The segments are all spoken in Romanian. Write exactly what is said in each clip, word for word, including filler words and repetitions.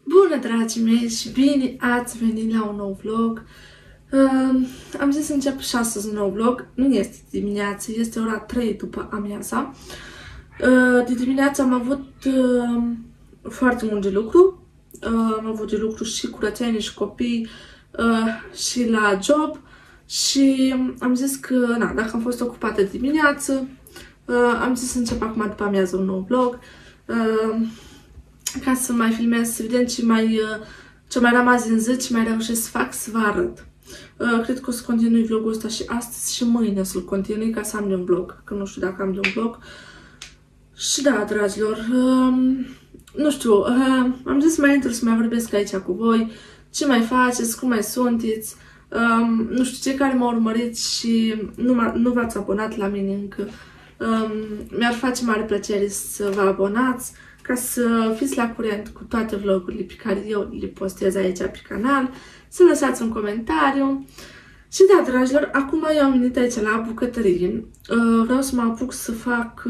Bună, dragii mei, și bine ați venit la un nou vlog. Uh, am zis să încep și astăzi un nou vlog. Nu este dimineață, este ora trei după amiaza. Uh, de dimineață am avut uh, foarte mult de lucru. Uh, am avut de lucru și curățenie și copii uh, și la job. Și am zis că, na, dacă am fost ocupată de dimineață, uh, am zis să încep acum după amiază un nou vlog. Uh, ca să mai filmez, să vedem ce mai, ce mai rămas din zi, ce mai reușesc să fac, să vă arăt. Uh, cred că o să continui vlogul ăsta și astăzi și mâine să-l continui ca să am de un vlog, că nu știu dacă am de un vlog. Și da, dragilor, uh, nu știu, uh, am zis mai intru să mai vorbesc aici cu voi, ce mai faceți, cum mai sunteți, uh, nu știu, cei care m-au urmărit și nu, nu v-ați abonat la mine încă, uh, mi-ar face mare plăcere să vă abonați, ca să fiți la curent cu toate vlogurile pe care eu le postez aici pe canal, să lăsați un comentariu. Și da, dragilor, acum eu am venit aici la bucătărie. Vreau să mă apuc să fac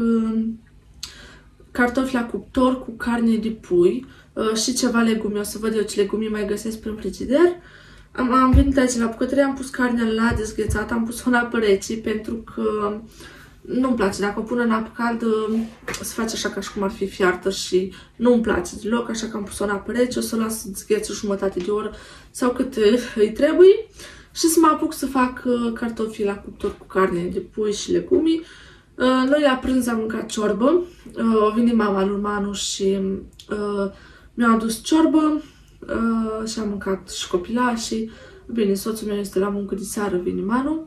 cartofi la cuptor cu carne de pui și ceva legume. O să văd eu ce legume mai găsesc prin frigider. Am, am venit aici la bucătărie, am pus carnea la dezghețat, am pus-o în apă rece pentru că nu-mi place. Dacă o pun în apă caldă, se face așa ca și cum ar fi fiartă și nu-mi place deloc, așa că am pus-o în apă rece, o să o las să zghețe jumătate de oră sau cât îi trebuie și să mă apuc să fac cartofii la cuptor cu carne de pui și legume. Noi la prânz am mâncat ciorbă, a venit mama lui Manu și mi-a adus ciorbă și am mâncat și copilașii. Bine, soțul meu este la muncă de seară, vine Manu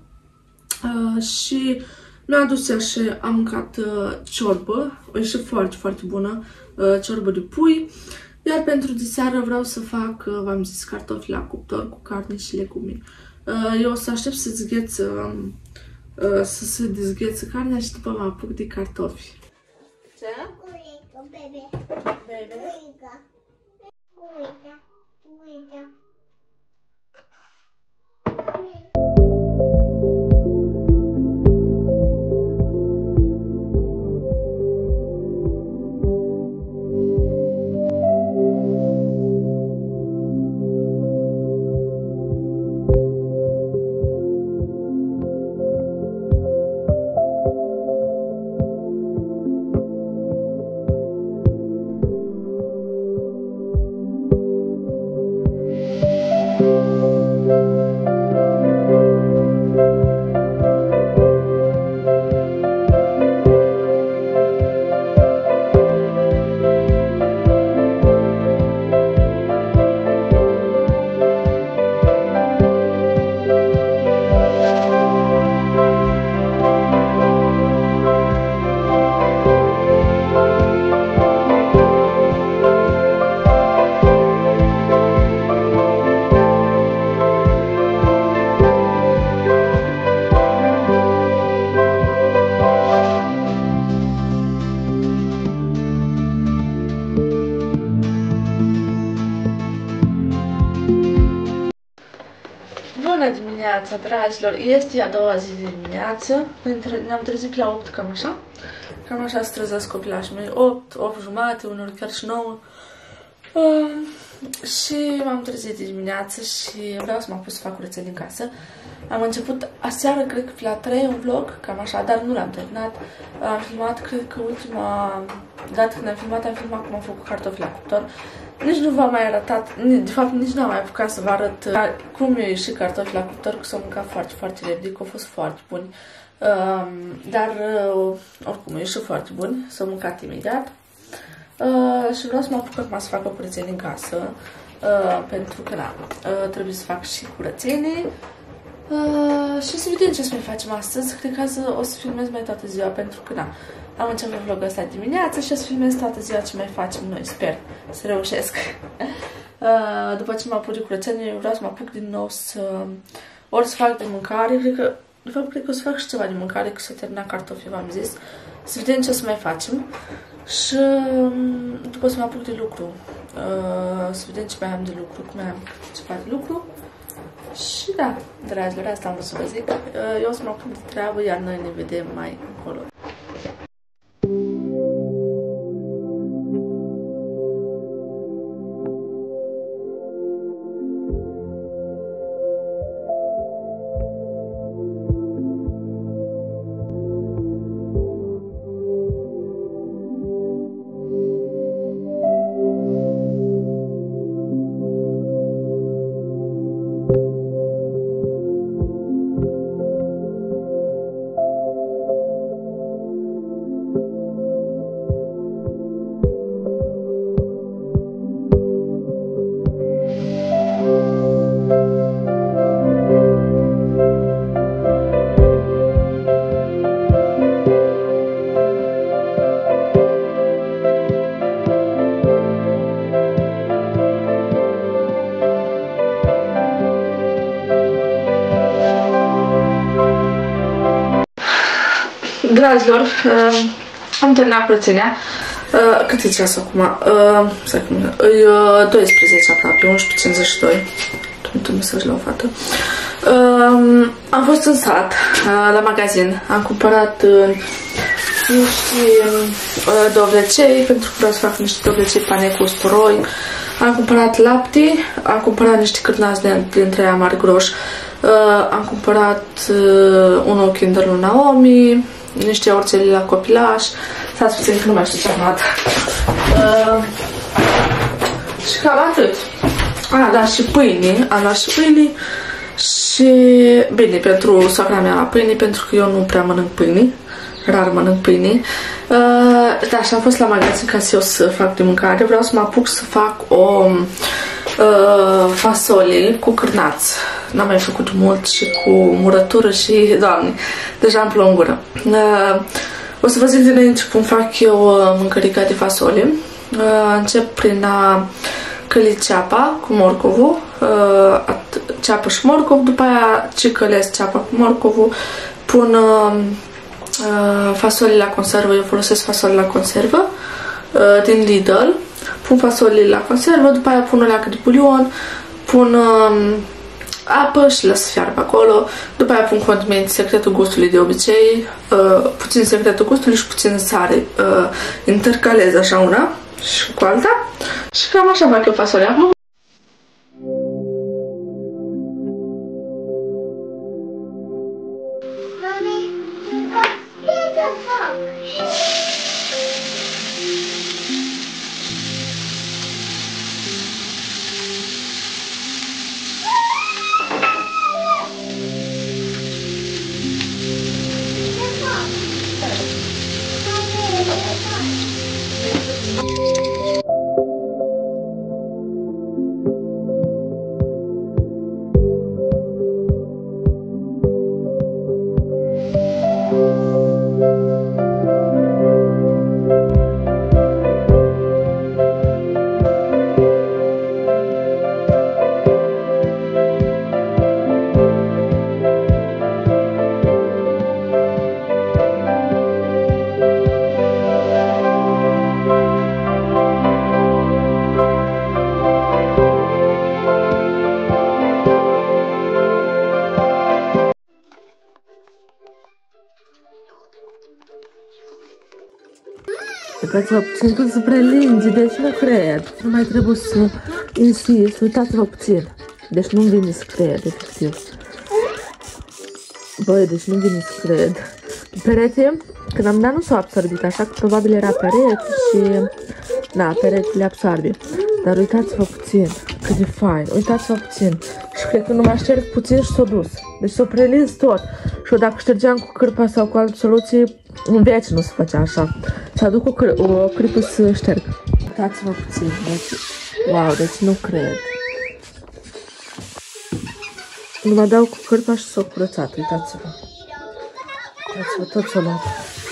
și mi-a adus ea și am mâncat uh, ciorbă, o ieșit foarte, foarte bună, uh, ciorbă de pui. Iar pentru diseară vreau să fac, uh, v-am zis, cartofi la cuptor cu carne și legume. Uh, eu o să aștept să zgheță, uh, să se dezgheță carnea și după mă apuc de cartofi. Ce? Uica, bebe. Bebe? Uica. Uica. Uica. Bună dimineața, dragilor! Este a doua zi de dimineață. Ne-am trezit la opt, cam așa. Cam așa se trezesc copilașii mei. opt, opt jumate, uneori chiar și nouă. Uh, și m-am trezit de dimineață și vreau să mă apuc să fac curățenie în casă. Am început aseară, cred că la trei un vlog, cam așa, dar nu l-am terminat. Am filmat, cred că ultima dată când am filmat, am filmat cum am făcut cartofi la cuptor. Nici nu v-am mai arătat, de fapt nici n-am mai apucat să vă arăt cum i-au ieșit cartofi la cuptor, că s-au mâncat foarte, foarte repede, că au fost foarte buni. Um, dar uh, oricum au ieșit foarte buni, s-au mâncat imediat. Uh, și vreau să mă apuc acum să fac o curățenie în casă, uh, pentru că na, uh, trebuie să fac și curățenie. Uh, și să vedem ce să mai facem astăzi. Cred că azi o să filmez mai toată ziua, pentru că na, am început vlogul ăsta dimineață și o să filmez toată ziua ce mai facem noi, sper să reușesc. Uh, după ce mă apuc de curățenie, vreau să mă apuc din nou să ori să fac de mâncare, cred că, de fapt, cred că o să fac și ceva de mâncare, că s-a terminat cartofii, v-am zis. Să vedem ce o să mai facem și după o să mă apuc de lucru. Uh, să vedem ce mai am de lucru, cum mai am ceva de lucru. Și da, dragilor, asta am vrut să vă zic. Eu o să mă apuc de treabă, iar noi ne vedem mai încolo. Dragilor, uh, am terminat curățenia. Uh, cât e ceas acum? Uh, stai cum e? Uh, doisprezece aproape, unsprezece cincizeci și doi. Trimit un mesaj la o fată. Uh, am fost în sat, uh, la magazin. Am cumpărat uh, niște uh, dovlecei, pentru că vreau să fac niște dovlecei pane cu usturoi. Am cumpărat lapte, am cumpărat niște cârnați dintre aia mari groși. Uh, am cumpărat uh, unul Kinder lui Naomi, niște orțeli la copilaș. Stați puțin că nu mai știu ce am luat. Uh, și cam atât. Ah, da, și pâine. Am luat și pâine. Și bine, pentru soacra mea pâine, pentru că eu nu prea mănânc pâine. Rar mănânc pâine. Uh, da, și am fost la magazin ca să eu să fac de mâncare. Vreau să mă apuc să fac o uh, fasole cu cârnați. N-am mai făcut mult și cu murătură și, doamne, deja îmi plâng în gură. Uh, o să vă zic dinainte cum fac eu uh, mâncărica de fasole. Uh, încep prin a căli ceapa cu morcovul, uh, ceapă și morcov, după aia ce călesc ceapa cu morcovul, pun uh, uh, fasole la conservă. Eu folosesc fasole la conservă uh, din Lidl, pun fasole la conservă, după aia pun o leacă de bulion, pun uh, apă și las să fiarbă acolo, după aia pun condimente, secretul gustului de obicei, uh, puțin secretul gustului și puțin sare, uh, intercalez așa una și cu alta și cam așa fac eu fasolea. Uitați-vă puțin cum se prelinge, deci nu cred. Nu mai trebuie să insist. Uitați-vă puțin. Deci nu-mi vine să cred, efectiv. Băi, deci nu-mi vine să cred. Perete, când am dat nu s-a absorbit, așa că probabil era perete și... Da, peretele absorbe. Dar uitați-vă puțin, cât de fain. Uitați-vă puțin. Și cred că nu mai șterg puțin și s-a dus. Deci s-a prelins tot. Și eu dacă ștergeam cu cârpa sau cu altă soluție, în veci nu se făcea așa. Și aduc o, câr o cârpă să șterg. Uitați-vă puțin. Deci, wow, deci nu cred. Nu mă dau cu cârpa și s-a curățat. Uitați-vă. Uitați-vă, tot s-a luat.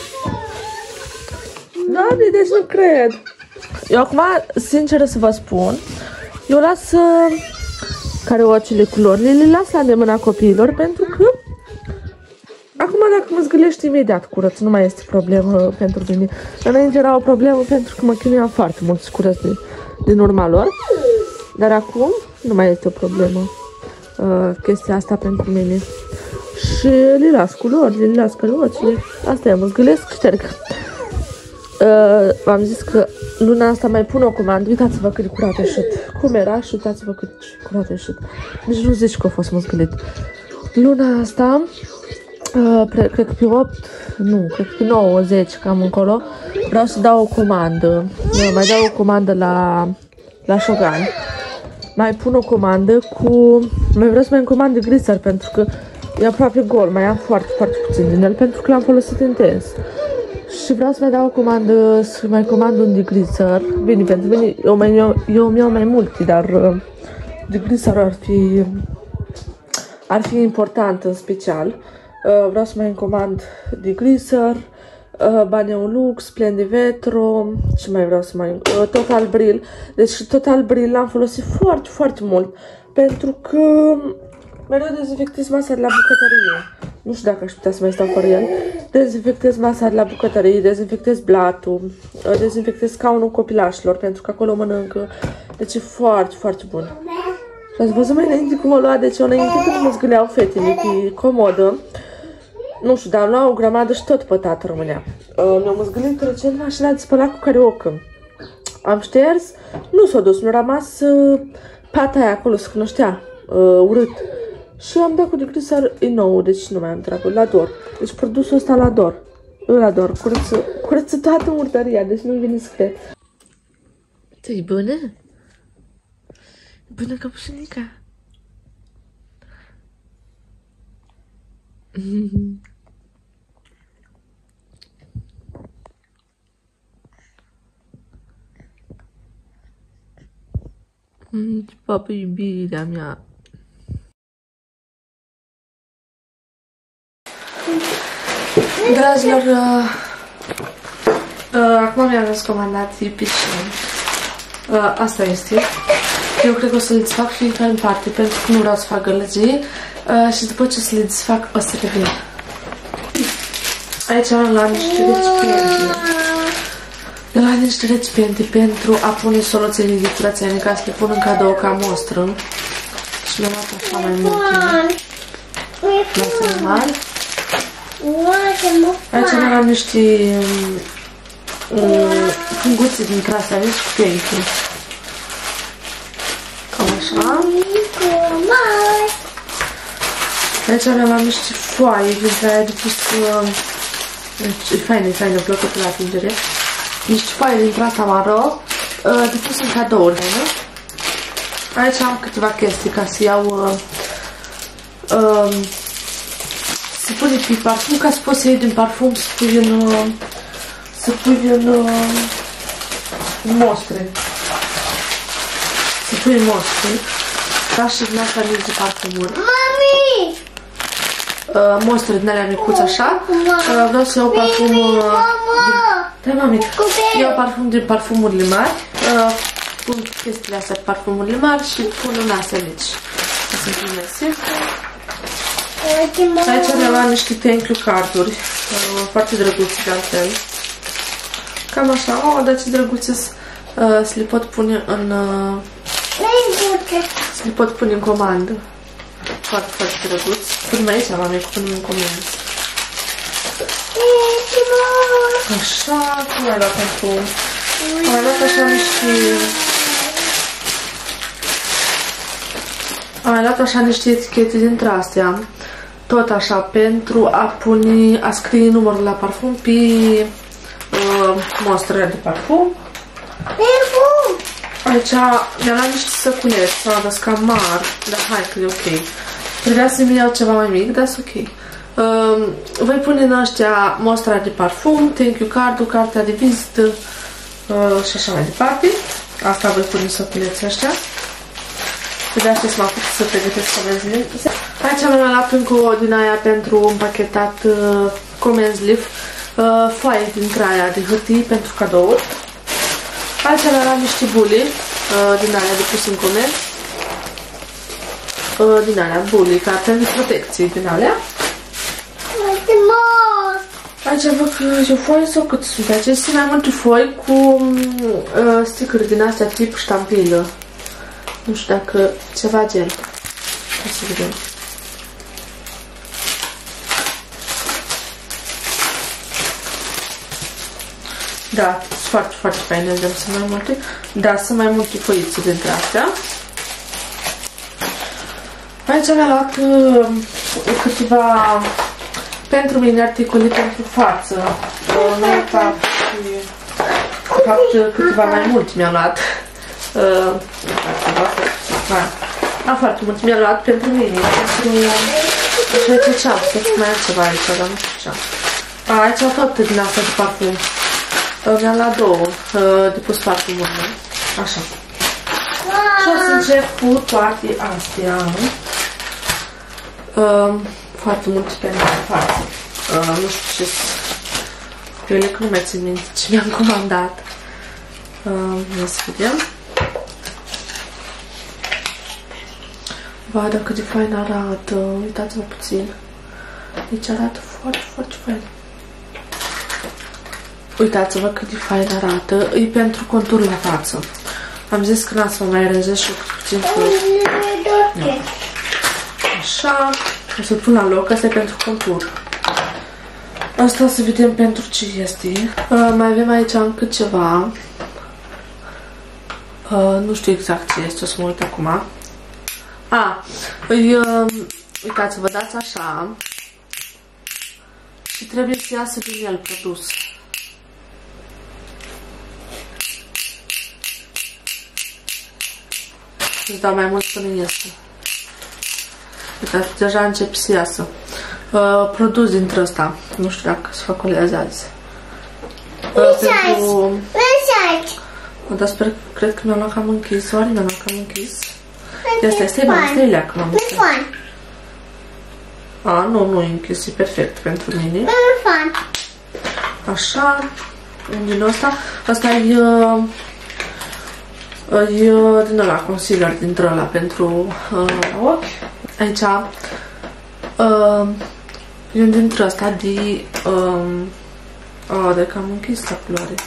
Doamne, deci nu cred. Eu acum, sincer să vă spun, eu las uh, careocele culorile, le las la îndemâna copiilor, pentru că acum dacă mă zgâlește imediat curăț, nu mai este problemă pentru mine. Înainte era o problemă pentru că mă chinuiam foarte mult să curăț de, din urma lor, dar acum nu mai este o problemă uh, chestia asta pentru mine. Și le las culorile, le las careocele, asta e, mă zgâlesc, șterg. Uh, V-am zis că luna asta mai pun o comandă. Uitați-vă cât de curat a ieșit. Cum era și uitați-vă cât curat a ieșit. Deci nu zici că a fost măzgălit. Luna asta, uh, cred că pe opt, nu, cred că pe nouă, zece, cam încolo, vreau să dau o comandă. Eu mai dau o comandă la, la Shogun. Mai pun o comandă cu... Mai vreau să mai încomand de grisar, pentru că e aproape gol. Mai am foarte, foarte puțin din el, pentru că l-am folosit intens. Și vreau să mai dau o comandă, să mai comand un degreaser. Bine, pentru mine, eu mai eu, eu mi-au mai multe, dar uh, degreaser ar fi, ar fi important în special. Uh, vreau să mai comand degreaser, uh, Baneo Lux, Plen de Vetro, și mai vreau să mai... Uh, Total Brill. Deci Total Brill l-am folosit foarte, foarte mult, pentru că mereu dezinfectez masa de la bucătărie. Nu știu dacă aș putea să mai stau fără el, dezinfectez masa de la bucătărie, dezinfectez blatul, dezinfectez scaunul copilașilor, pentru că acolo mănâncă. Deci e foarte, foarte bun. Și ați văzut mai înainte cum o lua, deci eu înainte când mă zgâleau fetele pe comodă. Nu știu, dar lua o grămadă și tot pătat rămânea. Ne-am zgâlit recent mașina de spălat cu cariocă. Am șters, nu s-a dus, mi-a rămas uh, pata aia acolo, se cunoștea, uh, urât. Și am dat cu de glisar, e nou, deci nu mai am treabă, la dor. Deci produsul ăsta la dor, la dor, curăță, curăță toată murdăria, deci nu vine să cred. E bună? Bună căpușunica. Mm-hmm. Mm, papă, iubirea mea. Dragilor, uh, uh, acum mi-am comandat piscine. Uh, asta este. Eu cred că o să le desfac fiecare în parte, pentru că nu vreau să fac gălăgie. Uh, și după ce să le desfac, o să revin. Aici am la niște recipiente. La niște recipiente pentru a pune soluțiile de curățenie, ca să le pun în cadou ca mostră. Și le-am luat așa mai multe. Lasă mari. Aici am niște punguțe din trase, aveți cu pencil. Cam așa. Aici am niște foaie dintre aia de pus... E faină, e faină, plăcută la atingere. Niște foaie dintre asta maro de pus în cadouri, nu? Aici am câteva chestii ca să iau... Să pune pe parfum, ca să poți să iei din parfum, să pui în... Să pui în... în mostre. Să pui în mostre. Da, și din asta mici de parfumuri. Mami! Uh, mostre din alea micuți așa. Uh, vreau să iau parfum... Uh, da, mami. Iau parfum din parfumurile mari. Uh, pun chestiile astea pe parfumurile mari și pun în astea mici. Ca să primesc. Aici am luat niște thank you carduri. Uh, foarte drăguțe de altfel. Cam așa. Oh, dar ce drăguțe uh, să le pot pune în... Uh, să le pot pune în comandă. Foarte, foarte drăguț. Punem aici, mami, cu punem în comandă. Așa, cum ai luat pentru... Am mai luat așa niște... Am mai luat așa niște etichete dintre astea. Tot așa, pentru a pune, a scrie numărul la parfum pe uh, mostrele de parfum. Aici mi-am luat niște săcuneți, să arăt cam mari, dar hai că e ok. Trebuia să-mi iau ceva mai mic, dar sunt ok. Uh, voi pune în ăștia mostra de parfum, thank you card-ul, cartea de vizită uh, și așa mai departe. Asta voi pune săcuneții ăștia. De asta să mă apuc să pregătesc comenzile. Aici am luat încă o din aia pentru împachetat uh, comenzile, uh, foaie dintre aia de hârtii pentru cadouri. Aici am luat niște bule uh, din aia de pus în comenzi. Uh, din alea, bule, ca pentru protecție din alea. Aici văd că e o foaie sau cât sunt acestea? Mai multe foi cu uh, stickeri din astea tip ștampilă. Nu știu dacă ceva gen. O să vedem. Da, sunt foarte, foarte faine, vedem să mai multe. Da, sunt mai multe foițe dintre astea. Aici am luat uh, câteva pentru mine articole pentru față. Uh, nu fapt, de fapt câteva mai multe mi-am luat. Uh, Am foarte mult mi-am luat pentru mine, pentru așa ce ceam, să mai am ceva aici, dar nu știu ce. A, aici am tot din asta de parfum. Mi-am luat două de pus parfumurile. Așa. Și o să încep cu toate astea. Foarte mult pentru față. Nu știu ce eu le că nu mai țin minte ce mi-am comandat. Ia să vedem. Vai, dar cât de fain arată. Uitați-vă puțin. Deci arată foarte, foarte fain. Uitați-vă cât de fain arată. E pentru contur la față. Am zis că n-ați să mă mai aranjez și puțin cu... Așa. O să-l pun la loc. Asta e pentru contur. Asta o să vedem pentru ce este. Uh, mai avem aici încă ceva. Uh, nu știu exact ce este. O să mă uit acum. A, uh, uitați-vă, dați așa. Și trebuie să iasă din el produs. Îți dau mai mult până iasă. Uitați, deja încep să iasă. Uh, produs dintre ăsta. Nu știu dacă se faculează azi. Uh, pentru... Dar sper, cred că mi-am luat cam închis. Oare mi-am luat cam închis? Asta este, mai stai leacă, m-am închis. A, nu, nu e închis, e perfect pentru mine. Așa. Din ăsta. Asta e... E din ăla, concealer dintre ăla pentru ochi. Aici uh, e un dintre ăsta de um, oh, de că am închis la culoare.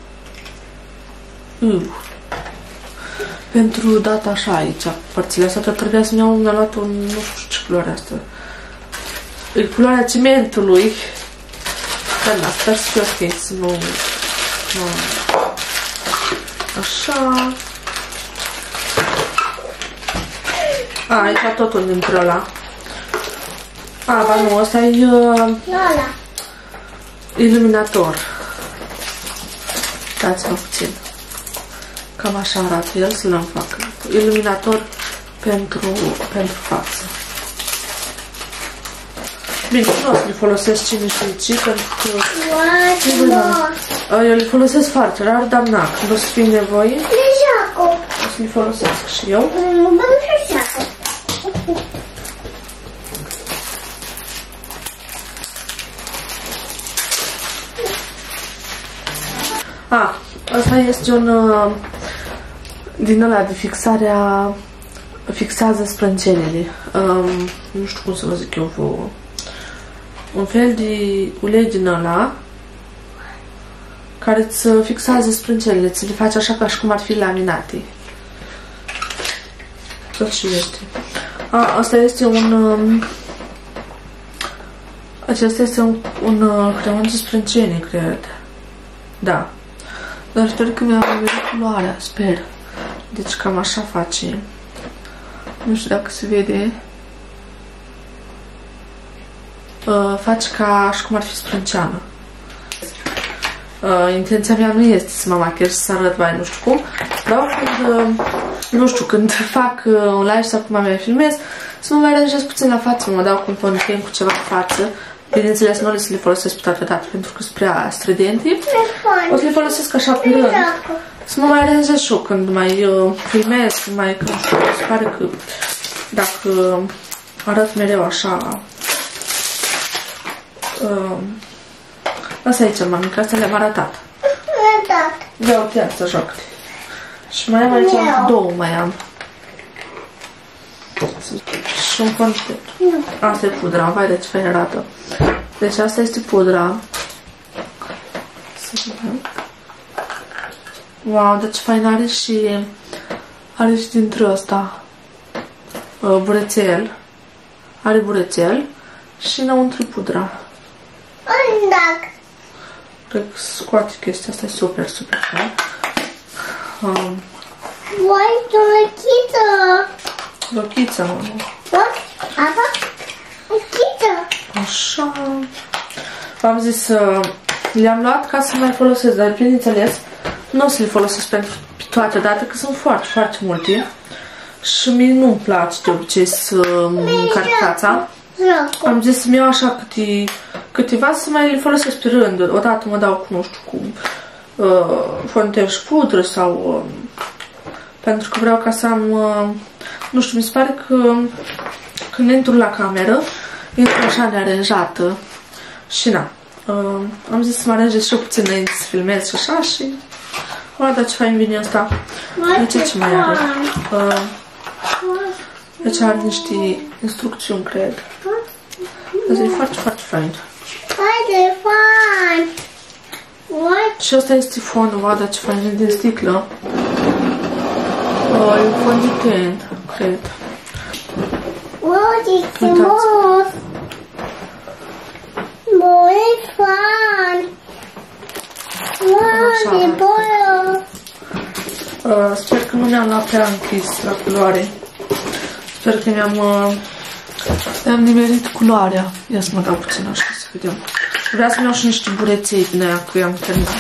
Uh. Pentru data așa aici, părțile astea, dar trebuia să-mi iau, mi-a luat un, nu știu ce culoare asta. E culoarea cimentului. Dar da, sper să fie ok, să nu... nu. Așa. A, aici totul dintre ăla. A, ba nu, ăsta e uh, iluminator. Dați-mă puțin. Cam așa arată el, să-l fac. Iluminator pentru, pentru față. Bine, nu o să le folosesc cine știe ce, pentru că eu le folosesc foarte rar, dar na, când o să fie nevoie, o să le folosesc și eu. A, asta este un uh, din ăla de fixarea, fixează sprâncenele. Um, nu știu cum să vă zic eu vouă. Un fel de ulei din ăla care îți fixează sprâncenele, ți le face așa ca și cum ar fi laminate. Tot ce este. A, asta este un... Um, acesta este un, un uh, creon de sprâncene, cred. Da. Dar sper că mi-a venit culoarea, sper. Deci cam așa face. Nu știu dacă se vede. Uh, face ca și cum ar fi sprânceană. Uh, intenția mea nu este să mă machiez și să arăt mai nu știu cum. Vreau când, uh, nu știu, când fac uh, un live sau cum mai filmez, să mă mai aranjez puțin la față, mă dau cu un ponytail cu ceva în față. Bineînțeles, nu le să le folosesc pe toată dată, pentru că sunt prea stridente. O să le folosesc așa pe rând. Să mă mai aranjez și eu când mai uh, filmez, când mai, că nu știu, se pare că dacă arăt mereu așa... Uh, asta aici, mami, că astea le-am arătat. Da, uite, să joc. Și mai am aici două, mai am. Și un content. Asta e pudra, vai de ce fain arată. Deci asta este pudra. Să vedem. Wow, de ce fain are și are și dintre ăsta uh, burețel. Are burețel și înăuntru pudra. Cred că scoate chestia asta, e super, super fain. Um, Vai, o lochiță! Lochița, mă. Apa? Lochiță! Așa. V-am zis, uh, le-am luat ca să mai folosesc, dar bineînțeles, nu o să le folosesc pentru toate date, că sunt foarte, foarte multe. Și mie nu-mi place de obicei să încarc fața. Am zis să-mi iau așa câte, câteva să mai le folosesc pe rând. Odată mă dau cu, nu știu, cu uh, fontel și pudră sau... Uh, pentru că vreau ca să am... Uh, nu știu, mi se pare că când intru la cameră, intru așa nearanjată. Și na. Uh, am zis să mă aranjez și eu puțin înainte să filmez și așa și... Oa, dar ce fain vine asta. Uite ce mai are. Uh, deci are niște instrucțiuni, cred. Asta e foarte, foarte fain. Foarte fain! What? Și ăsta este fonul, oada ce fain e de sticlă. Oh, e un fond de pen, cred. What is the most? More fun. What is boil? Uh, sper că nu mi-am luat prea închis la culoare. Sper că mi-am uh, mi-am nimerit culoarea. Ia să mă dau puțin așa să vedem. Vreau să-mi iau și niște bureței din aia cu i-am terminat.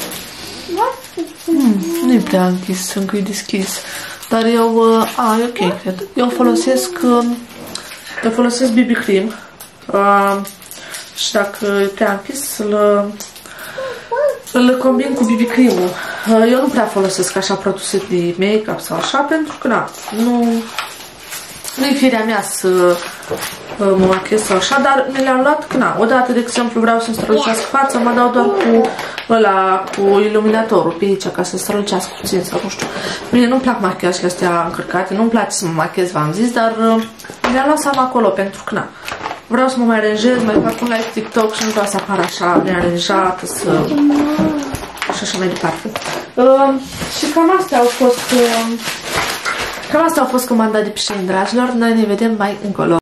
Hmm, nu-i prea închis, încă e deschis. Dar eu, uh, a, e ok, cred. Eu folosesc, uh, eu folosesc B B cream. Uh, și dacă e prea închis, îl, îl combin cu B B cream-ul. Uh, eu nu prea folosesc așa produse de make-up sau așa, pentru că, na, nu... Nu-i firea mea să uh, mă machez sau așa, dar mi le-am luat că, na, odată, de exemplu, vreau să-mi strălucească fața, mă dau doar cu ăla, cu iluminatorul pe aici, ca să strălucească puțin sau nu știu. Mie nu-mi plac machiajele astea încărcate, nu-mi place să mă machez, v-am zis, dar uh, mi-am luat să am acolo, pentru că, na, vreau să mă mai aranjez, mai fac un live TikTok și nu vreau să apar așa nearanjată, să... și așa mai departe. Uh, și cam astea au fost... Uh, Cam asta a fost comanda de piscine, dragilor. Noi ne vedem mai încolo.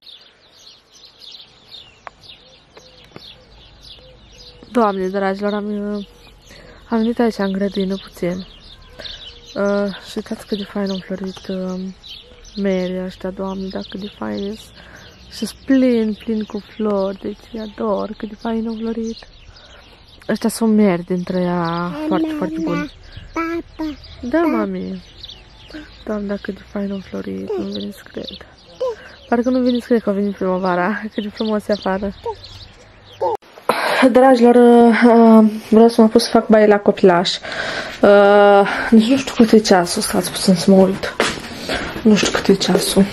Doamne, dragilor, am, am venit aici în grădină puțin. Uh, și uitați cât de fain au florit uh, merii ăștia, doamne, dar cât de fain și plin, plin cu flori, deci îi ador, cât de fain au florit. Ăștia sunt meri dintre ea foarte, foarte buni. Da, mami. Doamne, dacă de fain au florit, nu veni să cred. Parcă nu veni să cred că a venit primăvara, cât de frumos e afară. Dragilor, uh, vreau să mă pus să fac baie la copilaș. Uh, nici nu știu cât e ceasul, stați puțin să mă uit. Nu știu cât e ceasul.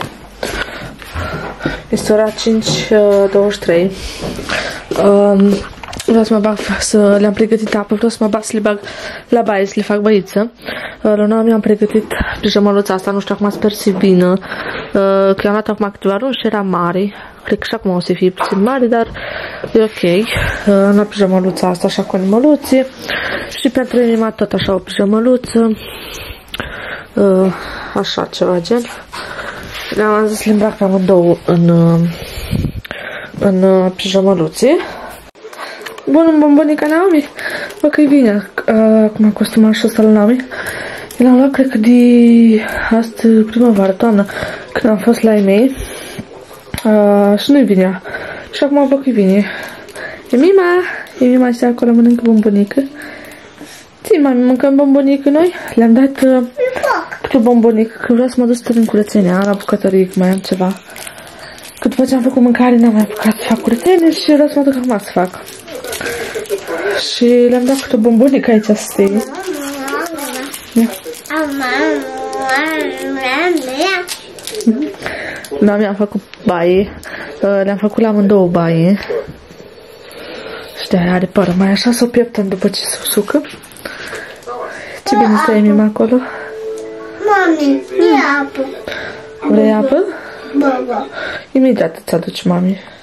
Este ora cinci douăzeci și trei. Uh, Vreau să mă bag, să le-am pregătit apă, vreau să mă bag să le bag la baie, să le fac băiță. La noi mi-am pregătit pijamăluța asta, nu știu acum sper să vină, că i-am luat acum câteva luni și era mare. Cred că și acum o să fie puțin mare, dar e ok. Am luat pijamăluța asta așa cu animăluții și pentru inima tot așa o pijamăluță, așa ceva gen. Le-am zis să le îmbrac pe amândouă în, în pijamăluții. Bună, bombonica Naomi! Bă, că-i vine uh, acum costumașul ăsta la Naomi. Eu l-am luat, cred că de astă primăvară, toamnă, când am fost la ei mei. Uh, și nu-i vinea. Și acum bă, că-i vine. E Mima! E Mima și acolo mănâncă bombonică. Ții, mami, mâncăm bombonică noi? Le-am dat uh, câte o bombonică, că vreau să mă duc să în curățenia, la bucătărie, că mai am ceva. Că după ce am făcut mâncare, n-am mai apucat să fac curățenie și vreau să mă duc acum să fac. Și le-am dat câte o bombonică aici să stea. Da, mi-am făcut baie. Le-am făcut la amândouă baie. Și de-aia are pără mai așa, să o pieptăm după ce se usucă. Ce bine stă Mima acolo. Mami, vrei apă? Vrei apă? Da, da. Imediat îți aduci, mami.